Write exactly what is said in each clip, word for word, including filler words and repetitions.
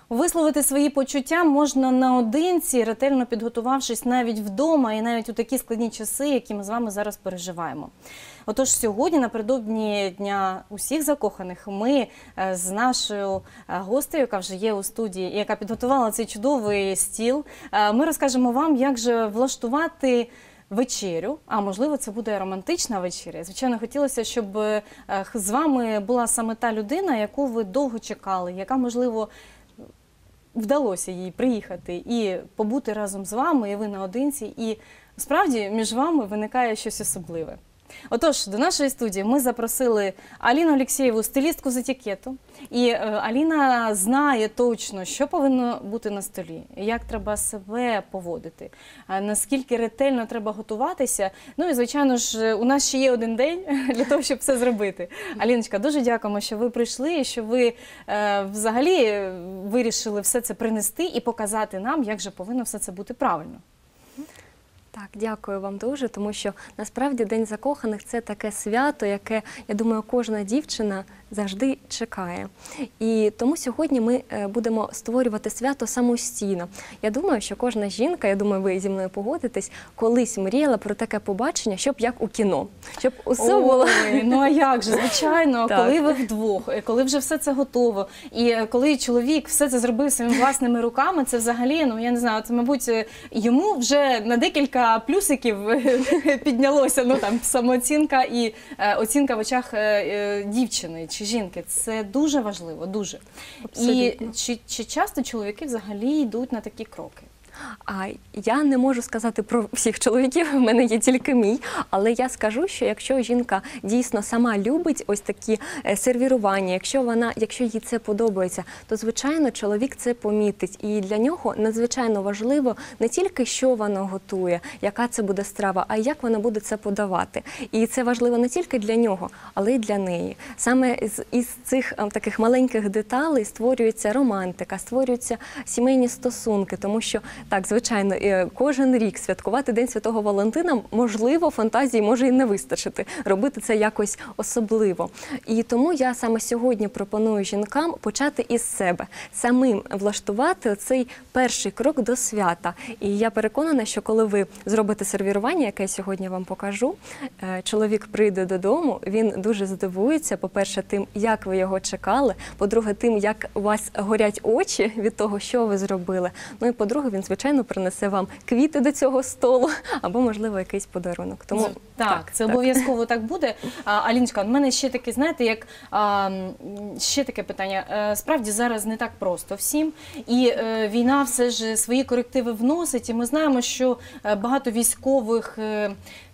Висловити свої почуття можна наодинці, ретельно підготувавшись навіть вдома і навіть у такі складні часи, які ми з вами зараз переживаємо. Отож, сьогодні, напередодні Дня усіх закоханих, ми з нашою гостею, яка вже є у студії, яка підготувала цей чудовий стіл, ми розкажемо вам, як же влаштувати вечерю, а можливо це буде романтична вечеря. Звичайно, хотілося, щоб з вами була саме та людина, яку ви довго чекали, яка, можливо, вдалося їй приїхати і побути разом з вами, і ви наодинці, і справді між вами виникає щось особливе. Отож, до нашої студії ми запросили Аліну Алєксєєву, стилістку з етикету. І е, Аліна знає точно, що повинно бути на столі, як треба себе поводити, е, наскільки ретельно треба готуватися. Ну і, звичайно ж, у нас ще є один день для того, щоб все зробити. Аліночка, дуже дякуємо, що ви прийшли, і що ви е, взагалі вирішили все це принести і показати нам, як же повинно все це бути правильно. Так, дякую вам дуже, тому що насправді День закоханих – це таке свято, яке, я думаю, кожна дівчина завжди чекає. І тому сьогодні ми будемо створювати свято самостійно. Я думаю, що кожна жінка, я думаю, ви зі мною погодитесь, колись мріяла про таке побачення, щоб як у кіно. Щоб усе було... Ой, ну а як же, звичайно, коли ви вдвох, коли вже все це готово, і коли чоловік все це зробив своїми власними руками, це взагалі, ну я не знаю, це, мабуть, йому вже на декілька плюсиків піднялося, ну там самооцінка і е, оцінка в очах е, дівчини чи жінки. Це дуже важливо, дуже. Абсолютно. І чи, чи часто чоловіки взагалі йдуть на такі кроки? А я не можу сказати про всіх чоловіків, в мене є тільки мій, але я скажу, що якщо жінка дійсно сама любить ось такі сервірування, якщо вона, якщо їй це подобається, то звичайно чоловік це помітить. І для нього надзвичайно важливо не тільки що вона готує, яка це буде страва, а як вона буде це подавати. І це важливо не тільки для нього, але й для неї. Саме із, із цих таких маленьких деталей створюється романтика, створюються сімейні стосунки, тому що так, звичайно, кожен рік святкувати День Святого Валентина, можливо, фантазії може і не вистачити, робити це якось особливо. І тому я саме сьогодні пропоную жінкам почати із себе, самим влаштувати цей перший крок до свята. І я переконана, що коли ви зробите сервірування, яке я сьогодні вам покажу, чоловік прийде додому, він дуже здивується, по-перше, тим, як ви його чекали, по-друге, тим, як у вас горять очі від того, що ви зробили. Ну і по-друге, він, звичайно, принесе вам квіти до цього столу або, можливо, якийсь подарунок. Тому, так, так, це обов'язково так буде. Аліночка, у мене ще таке, знаєте, як а, ще таке питання. Справді зараз не так просто всім, і е, війна все ж свої корективи вносить, і ми знаємо, що багато військових е,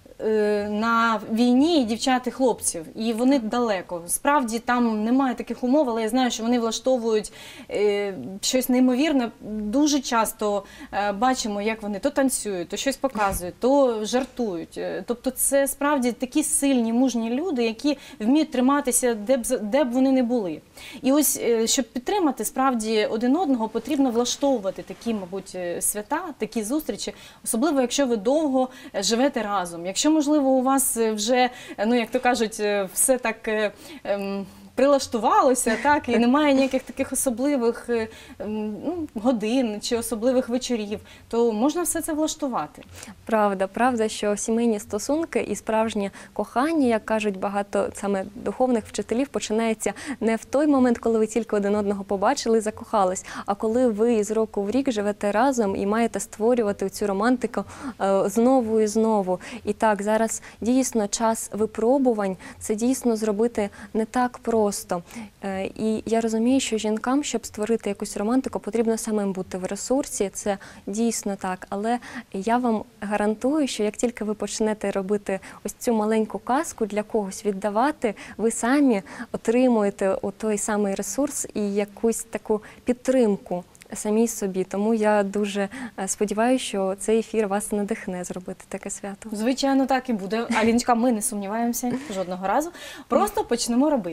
на війні дівчат і хлопців, і вони далеко. Справді там немає таких умов, але я знаю, що вони влаштовують е, щось неймовірне. Дуже часто е, бачимо, як вони то танцюють, то щось показують, то жартують. Тобто це справді такі сильні, мужні люди, які вміють триматися, де б, де б вони не були. І ось, е, щоб підтримати справді один одного, потрібно влаштовувати такі, мабуть, свята, такі зустрічі, особливо, якщо ви довго живете разом. Якщо можливо, у вас вже, ну, як то кажуть, все так ем, прилаштувалося, так, і немає ніяких таких особливих ну, годин чи особливих вечорів, то можна все це влаштувати. Правда, правда, що сімейні стосунки і справжнє кохання, як кажуть багато саме духовних вчителів, починається не в той момент, коли ви тільки один одного побачили і закохались, а коли ви з року в рік живете разом і маєте створювати цю романтику е, знову і знову. І так, зараз дійсно час випробувань, це дійсно зробити не так просто. І я розумію, що жінкам, щоб створити якусь романтику, потрібно самим бути в ресурсі, це дійсно так. Але я вам гарантую, що як тільки ви почнете робити ось цю маленьку казку, для когось віддавати, ви самі отримуєте той самий ресурс і якусь таку підтримку самій собі. Тому я дуже сподіваюся, що цей ефір вас надихне зробити таке свято. Звичайно, так і буде. Аліночка, ми не сумніваємося жодного разу. Просто почнемо робити.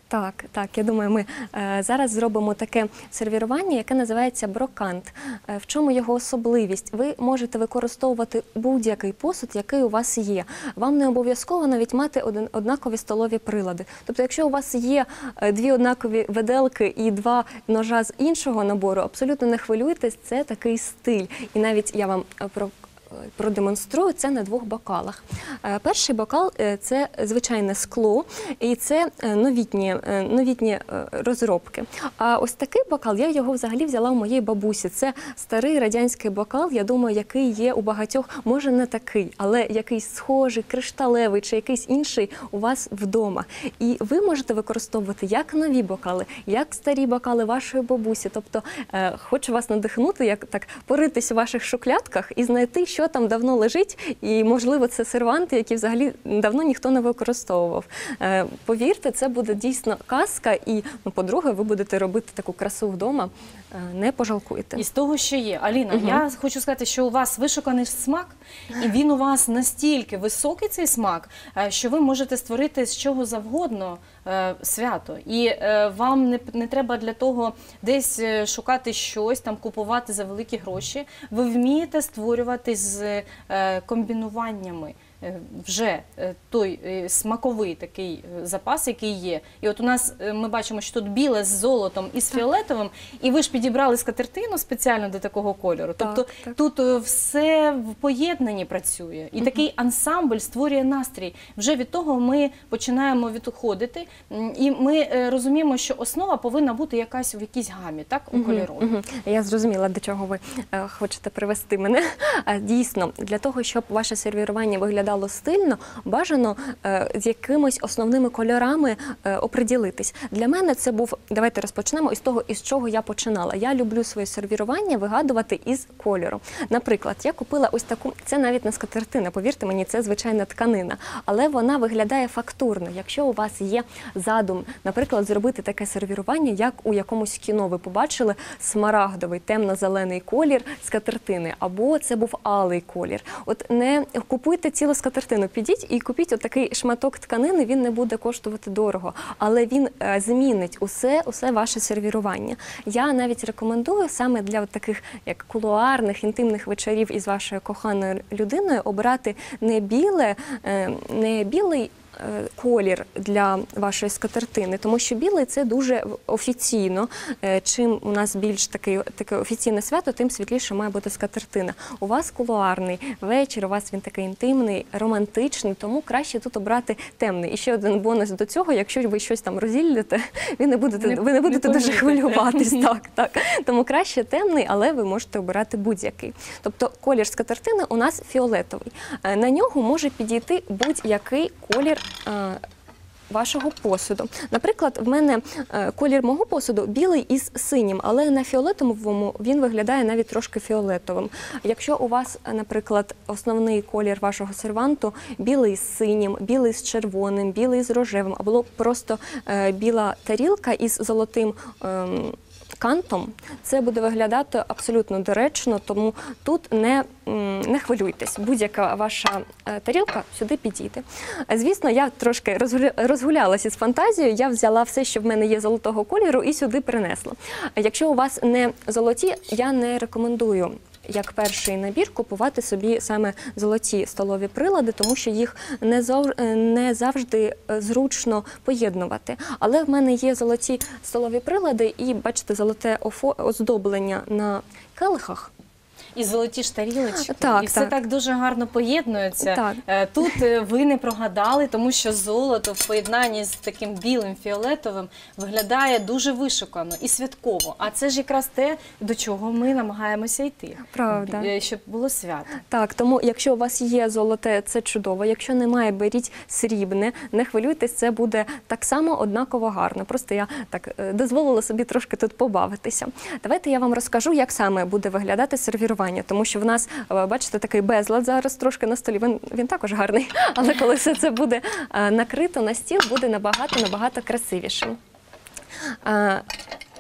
Так, так, я думаю, ми е, зараз зробимо таке сервірування, яке називається брокант. Е, в чому його особливість? Ви можете використовувати будь-який посуд, який у вас є. Вам не обов'язково навіть мати один, однакові столові прилади. Тобто, якщо у вас є е, дві однакові виделки і два ножа з іншого набору, абсолютно не хвилюйтесь, це такий стиль. І навіть я вам е, про продемонструю це на двох бокалах. Е, Перший бокал е, – це звичайне скло, і це е, новітні, е, новітні е, розробки. А ось такий бокал, я його взагалі взяла у моєї бабусі. Це старий радянський бокал, я думаю, який є у багатьох, може не такий, але якийсь схожий, кришталевий чи якийсь інший у вас вдома. І ви можете використовувати як нові бокали, як старі бокали вашої бабусі. Тобто, е, хочу вас надихнути, як так поритись у ваших шухлядках і знайти, що там давно лежить, і, можливо, це серванти, які взагалі давно ніхто не використовував. Е, повірте, це буде дійсно казка, і, ну, по-друге, ви будете робити таку красу вдома, е, не пожалкуєте. І з того, що є. Аліна, Угу. я хочу сказати, що у вас вишуканий смак, і він у вас настільки високий, цей смак, е, що ви можете створити з чого завгодно е, свято. І е, вам не, не треба для того десь е, шукати щось, там купувати за великі гроші. Ви вмієте створювати з е, комбінуваннями е, вже е, той е, смаковий такий е, запас, який є. І от у нас е, ми бачимо, що тут біле з золотом і з фіолетовим, і ви ж підібрали скатертину спеціально до такого кольору. Так, Тобто так. тут е, все в поєднанні працює. І такий ансамбль створює настрій. Вже від того ми починаємо відходити, м, і ми е, розуміємо, що основа повинна бути якась в якійсь гамі, так, у кольору. Мгм. Я зрозуміла, до чого ви е, хочете привести мене. Е, Дійсно, для того, щоб ваше сервірування виглядало стильно, бажано е, з якимись основними кольорами е, оприділитись. Для мене це був, давайте розпочнемо із того, із чого я починала. Я люблю своє сервірування вигадувати із кольору. Наприклад, я купила ось таку, це навіть не скатертина, повірте мені, це звичайна тканина, але вона виглядає фактурно. Якщо у вас є задум, наприклад, зробити таке сервірування, як у якомусь кіно, ви побачили смарагдовий, темно-зелений колір скатертини, або це був алий колір. От не купуйте цілу скатертину, підіть і купіть отакий шматок тканини, він не буде коштувати дорого, але він е, змінить усе, усе ваше сервірування. Я навіть рекомендую саме для от таких як кулуарних, інтимних вечорів із вашою коханою людиною обрати не біле, е, не білий е, колір для вашої скатертини, тому що білий – це дуже офіційно. Е, Чим у нас більш таке, таке офіційне свято, тим світліше має бути скатертина. У вас кулуарний вечір, у вас він такий інтимний, романтичний, тому краще тут обрати темний. І ще один бонус до цього, якщо ви щось там розділите, ви не будете, Не- ви не будете не дуже помітите. хвилюватись. Так, так. Тому краще темний, але ви можете обирати будь-який. Тобто колір скатертини у нас фіолетовий. Е, На нього може підійти будь-який колір е, вашого посуду. Наприклад, в мене е, колір мого посуду білий із синім, але на фіолетовому він виглядає навіть трошки фіолетовим. Якщо у вас, е, наприклад, основний колір вашого серванту білий з синім, білий з червоним, білий з рожевим, або просто е, біла тарілка із золотим ем, кантом, це буде виглядати абсолютно доречно, тому тут не, м, не хвилюйтесь. Будь-яка ваша е, тарілка сюди підійде. Е, Звісно, я трошки розгуля- розгулялася з фантазією, я взяла все, що в мене є золотого кольору, і сюди принесла. Е, Якщо у вас не золоті, я не рекомендую як перший набір купувати собі саме золоті столові прилади, тому що їх не, зав... не завжди зручно поєднувати. Але в мене є золоті столові прилади і, бачите, золоте офо... оздоблення на келихах. І золоті ж тарілочки, Так, і все так. так дуже гарно поєднується. Так. Е, Тут е, ви не прогадали, тому що золото в поєднанні з таким білим фіолетовим виглядає дуже вишукано і святково. А це ж якраз те, до чого ми намагаємося йти, Правда. Е, щоб було свято. Так, тому якщо у вас є золоте, це чудово. Якщо немає, беріть срібне, не хвилюйтесь, це буде так само однаково гарно. Просто я так е, дозволила собі трошки тут побавитися. Давайте я вам розкажу, як саме буде виглядати сервірування, тому що в нас, е, бачите, такий безлад зараз трошки на столі, він, він також гарний, але коли все це буде е, накрито на стіл, буде набагато-набагато красивішим. Е,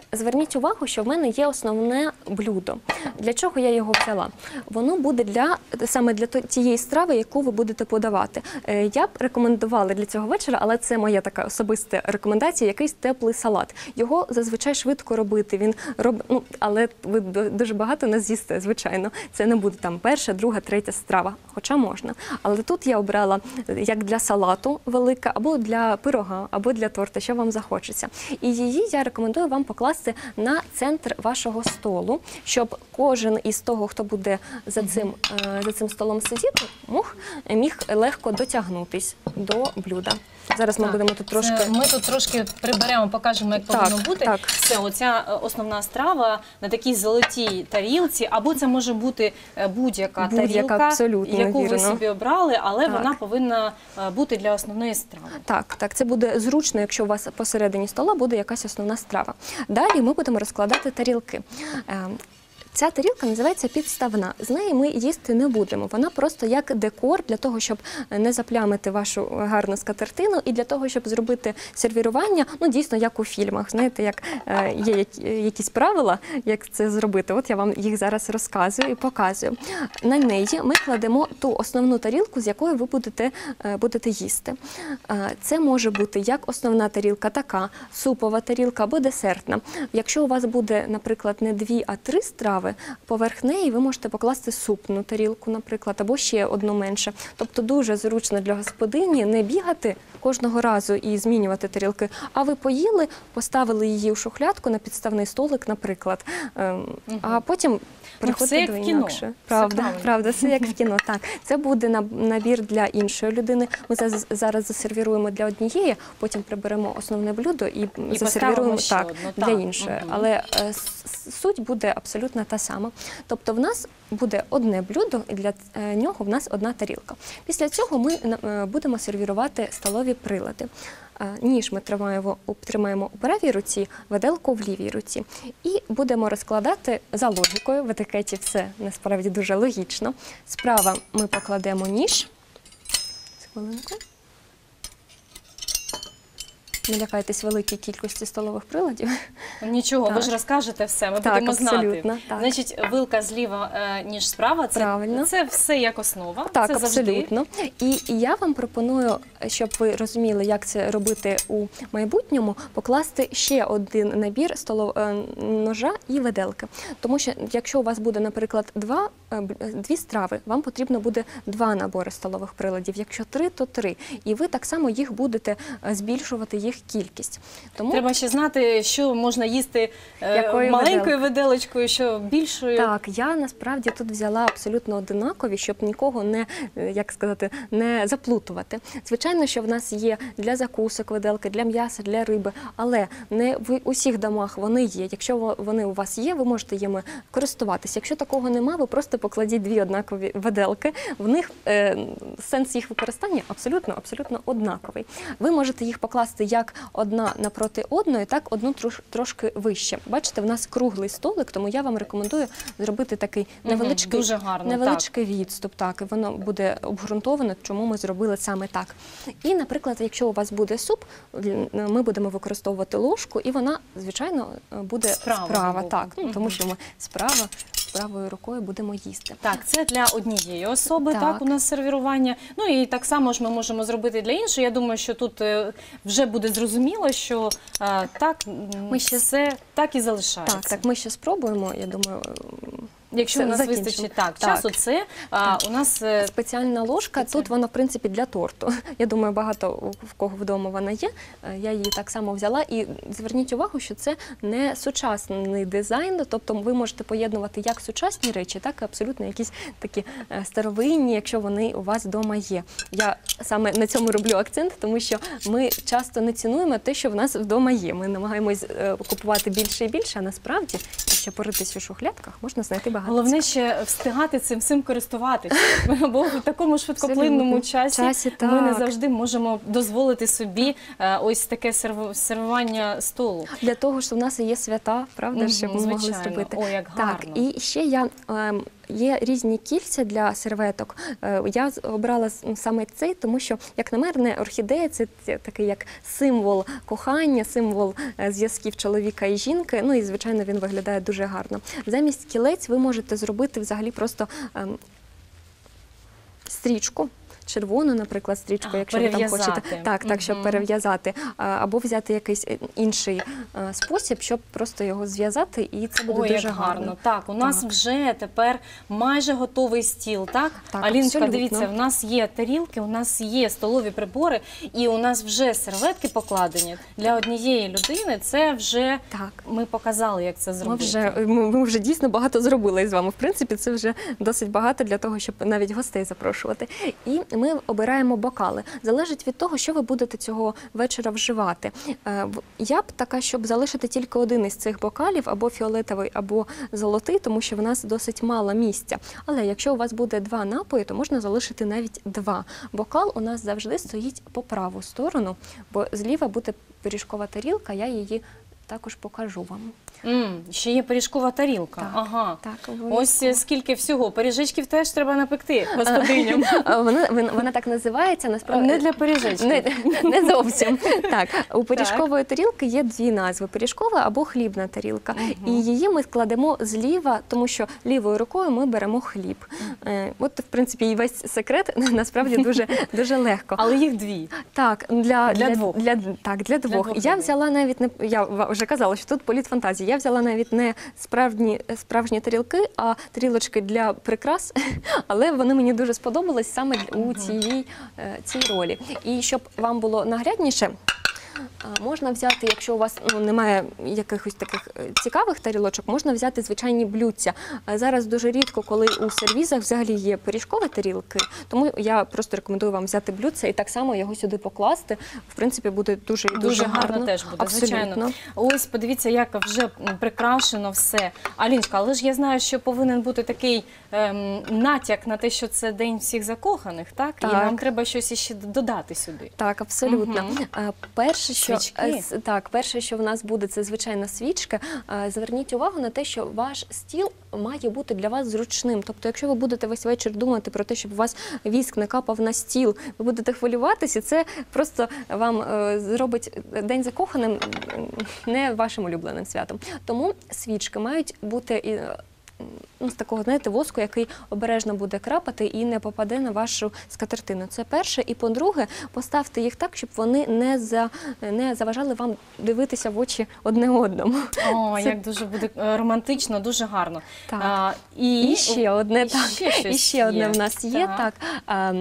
зверніть увагу, що в мене є основне блюдо. Для чого я його взяла? Воно буде для, саме для тієї страви, яку ви будете подавати. Е, Я б рекомендувала для цього вечора, але це моя така особиста рекомендація, якийсь теплий салат. Його зазвичай швидко робити, він роб... ну, але ви дуже багато не з'їсте, звичайно. Це не буде там перша, друга, третя страва, хоча можна. Але тут я обрала як для салату велика, або для пирога, або для торта, що вам захочеться. І її я рекомендую вам покласти на центр вашого столу, щоб кожен із того, хто буде за цим, е, за цим столом сидіти, мог, міг легко дотягнутись до блюда. Зараз ми Так, будемо тут трошки... Це ми тут трошки приберемо, покажемо, як Так, повинно бути. так. Все, оця е, основна страва на такій золотій тарілці, або це може бути е, будь-яка Будь-яка, тарілка, абсолютно яку ви вірно. собі обрали, але Так. вона повинна е, бути для основної страви. Так, так, це буде зручно, якщо у вас посередині стола буде якась основна страва. Далі ми будемо розкладати тарілки. Е, Ця тарілка називається підставна. З неї ми їсти не будемо. Вона просто як декор для того, щоб не заплямити вашу гарну скатертину і для того, щоб зробити сервірування, ну дійсно як у фільмах. Знаєте, як е, є які- якісь правила, як це зробити. От я вам їх зараз розказую і показую. На неї ми кладемо ту основну тарілку, з якої ви будете, е, будете їсти. Е, Це може бути як основна тарілка, така супова тарілка або десертна. Якщо у вас буде, наприклад, не дві, а три страви, поверх неї ви можете покласти супну тарілку, наприклад, або ще одну менше. Тобто дуже зручно для господині не бігати кожного разу і змінювати тарілки, а ви поїли, поставили її у шухлядку на підставний столик, наприклад, ем, а потім все приходите як до в кіно. інакше. Правда, правильно. правда, все як в кіно. Так, це буде наб- набір для іншої людини. Ми зараз- зараз засервіруємо для однієї, потім приберемо основне блюдо і, І засервіруємо поставимо ще так, одну, для так. іншої. Мгм. Але е, с- суть буде абсолютно та сама. Тобто в нас буде одне блюдо, і для е, нього в нас одна тарілка. Pісля цього ми е, будемо сервірувати столові прилади. Е, Ніж ми тримаємо, тримаємо у правій руці, виделку в лівій руці. І будемо розкладати за логікою. В етикеті все насправді дуже логічно. Справа ми покладемо ніж. Хвилинку. Не лякайтесь великій кількості столових приладів. Нічого, ви Так. ж розкажете все, ми Так, будемо знати. абсолютно, так. Значить, вилка зліва, е, ніж справа, це, Правильно. це все як основа. Так, це завжди. абсолютно. І, і я вам пропоную, щоб ви розуміли, як це робити у майбутньому, покласти ще один набір столов... е, ножа і виделки. Тому що якщо у вас буде, наприклад, два, е, б- е, дві страви, вам потрібно буде два набори столових приладів. Якщо три, то три. І ви так само їх будете е, збільшувати, їх кількість. Тому Треба ще знати, що можна їсти е, Якою маленькою виделочкою, що більшою. Так, я насправді тут взяла абсолютно одинакові, щоб нікого не, е, як сказати, не заплутувати. Звичайно, що в нас є для закусок виделки, для м'яса, для риби, але не в усіх домах вони є. Якщо во- вони у вас є, ви можете їми користуватися. Якщо такого нема, ви просто покладіть дві однакові виделки. В них е, сенс їх використання абсолютно, абсолютно однаковий. Ви можете їх покласти як одна напроти одної, так одну трош, трошки вище. Бачите, в нас круглий столик, тому я вам рекомендую зробити такий Мгм, невеличкий, дуже гарно, невеличкий відступ. Так, і воно буде обґрунтовано, чому ми зробили саме так. І, наприклад, якщо у вас буде суп, ми будемо використовувати ложку, і вона, звичайно, буде Справа справа. боку. Так, ну, тому Мгм. що ми справа, правою рукою будемо їсти. Так, це для однієї особи, так. Так. у нас сервірування. Ну і так само ж ми можемо зробити для іншої. Я думаю, що тут е, вже буде зрозуміло, що е, так, м, Ми ще- все так і залишається. Так, так, ми ще спробуємо, я думаю, Якщо Все, у нас закінчимо. вистачить так, Так. часу, це а, у нас е, спеціальна ложка, Спеціальна. тут вона, в принципі, для торту. Я думаю, багато у- в кого вдома вона є. Е, Я її так само взяла. І зверніть увагу, що це не сучасний дизайн, тобто ви можете поєднувати як сучасні речі, так і абсолютно якісь такі е, старовинні, якщо вони у вас вдома є. Я саме на цьому роблю акцент, тому що ми часто не цінуємо те, що в нас вдома є. Ми намагаємось е, купувати більше і більше, а насправді, якщо поритись у шухлядках, можна знайти багато. головне ще встигати цим всім користуватися. Бо в такому швидкоплинному Абсолютно. часі, Часі, ми не так. завжди можемо дозволити собі е, ось таке серв- сервування столу. Для того, що в нас є свята, правда, Мгм, щоб ми могли звичайно. зробити. О, як Так, гарно. і ще я ем, Є різні кільця для серветок. Е, Я з- обрала с- саме цей, тому що, як на мене, орхідея – це т- такий як символ кохання, символ е, зв'язків чоловіка і жінки. Ну і, звичайно, він виглядає дуже гарно. Замість кілець ви можете зробити взагалі просто ем, стрічку. Червону, наприклад, стрічку, А, якщо ви там перев'язати. хочете. Так, так, щоб Мгм. перев'язати. А, Або взяти якийсь е, інший е, спосіб, щоб просто його зв'язати, і це буде Ой, дуже як гарно. гарно. Так, у нас Так. вже тепер майже готовий стіл, так? Так, Аліночка, абсолютно. дивіться, у нас є тарілки, у нас є столові прибори, і у нас вже серветки покладені. Для однієї людини це вже Так. ми показали, як це Ми зробити. вже, ми, ми вже дійсно багато зробили з вами. В принципі, це вже досить багато для того, щоб навіть гостей запрошувати. І ми обираємо бокали. Залежить від того, що ви будете цього вечора вживати. Е, в- Я б така, щоб залишити тільки один із цих бокалів, або фіолетовий, або золотий, тому що в нас досить мало місця. Але якщо у вас буде два напої, то можна залишити навіть два. Бокал у нас завжди стоїть по праву сторону, бо зліва буде пиріжкова тарілка, я її також покажу вам. М, ще є пиріжкова тарілка. Так, Ага. так, Ось обов'язково. е, скільки всього. Пиріжечків теж треба напекти господиням. А, Вона, вона, вона так називається, насправді. Не для пиріжечків. Не, не зовсім. Так, у пиріжкової тарілки є дві назви: пиріжкова або хлібна тарілка. І її ми складемо зліва, тому що лівою рукою ми беремо хліб. Е, От, в принципі, і весь секрет насправді дуже, дуже легко. Але їх дві. Так, для, Для двох. Для, так, для двох. двох Я людей. взяла навіть не я ва- вже казала, що тут політ фантазії. Я взяла навіть не справжні, справжні тарілки, а тарілочки для прикрас, але вони мені дуже сподобались саме у цій, е, цій ролі. І щоб вам було наглядніше, а, можна взяти, якщо у вас ну, немає якихось таких е, цікавих тарілочок, можна взяти звичайні блюдця. А зараз дуже рідко, коли у сервізах взагалі є пиріжкові тарілки, тому я просто рекомендую вам взяти блюдце і так само його сюди покласти. В принципі, буде дуже дуже, Дуже гарно теж буде, Абсолютно. звичайно. Ось, подивіться, як вже прикрашено все. Аліночка, але ж я знаю, що повинен бути такий ем, натяк на те, що це День всіх закоханих, так? І Так. нам треба щось іще додати сюди. Так, абсолютно. Мгм. Е, Перше, що Свічки. е, с- так, перше, що в нас буде, це звичайна свічка. Е, Зверніть увагу на те, що ваш стіл має бути для вас зручним. Тобто, якщо ви будете весь вечір думати про те, щоб у вас віск не капав на стіл, ви будете хвилюватися, це просто вам е, зробить День закоханим м, не вашим улюбленим святом. Тому свічки мають бути і е, ну, з такого, знаєте, воску, який обережно буде крапати і не попаде на вашу скатертину. Це перше. І по-друге, поставте їх так, щоб вони не, за, не заважали вам дивитися в очі одне одному. О, Це- як дуже буде е, романтично, дуже гарно. Так. А, і, І ще одне, і так, ще щось і ще одне є. в нас є. Так. Так. Ем,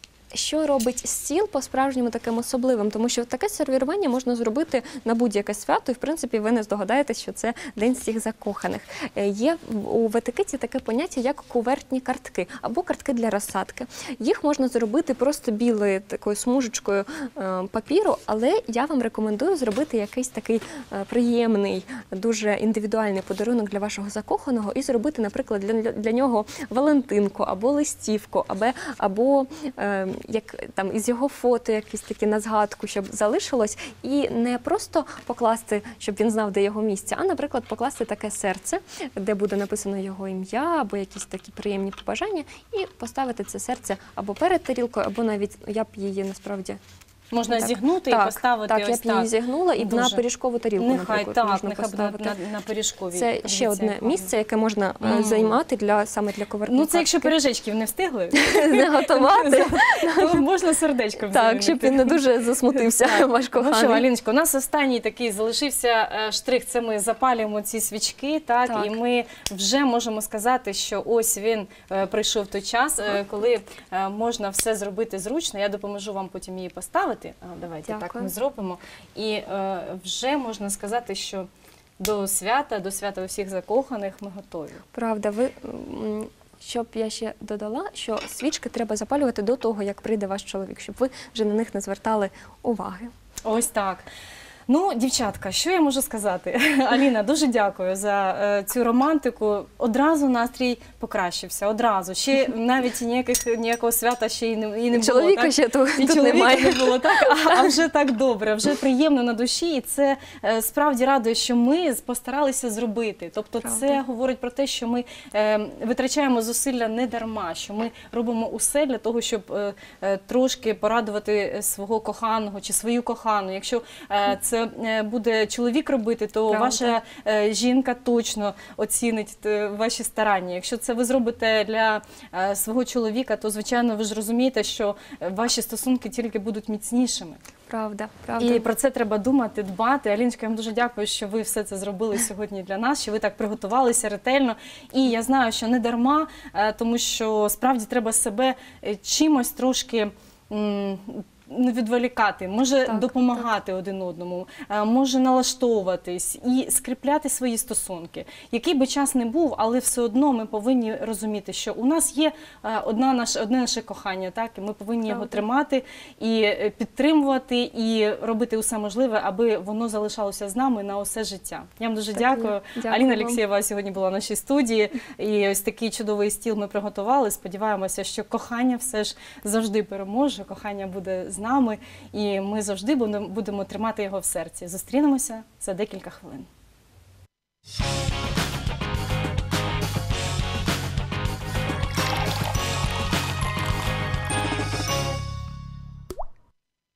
Що робить стіл по-справжньому таким особливим? Тому що таке сервірування можна зробити на будь-яке свято, і в принципі ви не здогадаєтесь, що це День всіх закоханих. Е, Є в- у в етикеті таке поняття, як кувертні картки або картки для розсадки. Їх можна зробити просто білою такою смужечкою е, папіру, але я вам рекомендую зробити якийсь такий е, приємний, дуже індивідуальний подарунок для вашого закоханого і зробити, наприклад, для, для нього валентинку або листівку, або, або е, як там із його фото якісь такі на згадку, щоб залишилось, і не просто покласти, щоб він знав, де його місце, а, наприклад, покласти таке серце, де буде написано його ім'я, або якісь такі приємні побажання, і поставити це серце або перед тарілкою, або навіть я б її насправді Можна так, зігнути так, і поставити так, ось я б її так. зігнула і Дуже. на пиріжкову тарілку, Нехай наприклад, так, можна нехай буде поставити. на, на пиріжковій. Це Подивіться, ще одне як гарно. місце, яке можна е, Мгм. займати для саме для коверти. Ну, це якщо пиріжечків не встигли, заготувати. то можна сердечко Так, щоб він не дуже засмутився, ваш Ну що, коханий. Аліночко, у нас останній такий залишився е, штрих, це ми запалюємо ці свічки, так, Так. і ми вже можемо сказати, що ось він е, прийшов той час, е, коли е, можна все зробити зручно. Я допоможу вам потім її поставити. А, давайте так Дякую. ми зробимо. І е, вже можна сказати, що до свята, до свята усіх закоханих ми готові. Правда, ви м, щоб я ще додала, що свічки треба запалювати до того, як прийде ваш чоловік, щоб ви вже на них не звертали уваги. Ось так. Ну, дівчатка, що я можу сказати? Аліна, дуже дякую за е, цю романтику. Одразу настрій покращився, одразу. Ще навіть ніяких, ніякого свята ще і не, і не було. Чоловіка так? ще тут, І тут чоловіка немає. не було, так? А, а вже так добре, вже приємно на душі. І це е, справді радує, що ми постаралися зробити. Тобто Правда. це говорить про те, що ми е, витрачаємо зусилля не дарма, що ми робимо усе для того, щоб е, е, трошки порадувати свого коханого чи свою кохану. Якщо е, це е, буде чоловік робити, то Правда. ваша е, жінка точно оцінить е, ваші старання. Якщо це ви зробите для е, свого чоловіка, то, звичайно, ви ж розумієте, що е, ваші стосунки тільки будуть міцнішими. Правда, правда. І про це треба думати, дбати. Аліночка, я вам дуже дякую, що ви все це зробили сьогодні для нас, що ви так приготувалися ретельно. І я знаю, що не дарма, е, тому що справді треба себе е, чимось трошки м, не відволікати, може Так, допомагати один одному, е, може налаштовуватись і скріпляти свої стосунки. Який би час не був, але все одно ми повинні розуміти, що у нас є е, одна наш, одне наше кохання, так? І ми повинні його Правда. тримати і е, підтримувати, і робити усе можливе, аби воно залишалося з нами на усе життя. Я вам дуже Так, дякую. дякую Аліна вам. Алєксєєва сьогодні була в нашій студії, і ось такий чудовий стіл ми приготували. Сподіваємося, що кохання все ж завжди переможе, кохання буде з нами, і ми завжди будемо, будемо тримати його в серці. Зустрінемося за декілька хвилин.